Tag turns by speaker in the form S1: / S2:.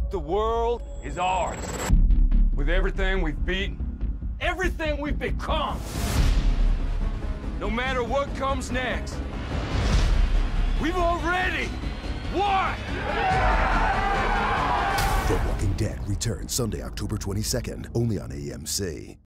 S1: The world is ours. With everything we've beaten, everything we've become. No matter what comes next, we've already won!
S2: The Walking Dead returns Sunday, October 22nd, only on AMC.